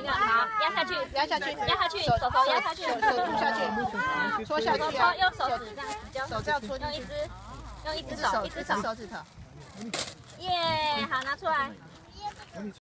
个，好，压下去， 压下去， 压下去，手压下去， 手吐下去，戳下去啊， 用手指这样子， 手这样戳进去， 用一只手， 一只手指头。 耶，好，拿出来。